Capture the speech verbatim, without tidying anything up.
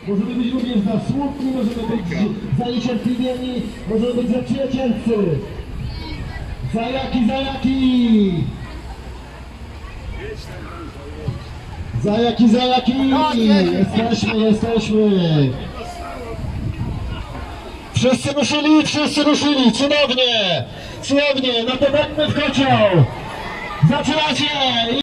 Możemy być również za smutni, możemy być za niecierpliwieni, możemy być za przyjacielscy. Zajaki, zajaki! Zajaki, zajaki! Jesteśmy, jesteśmy! Wszyscy ruszyli, wszyscy ruszyli! Cudownie! Cudownie! No to dajmy w kocioł! Zaczynacie!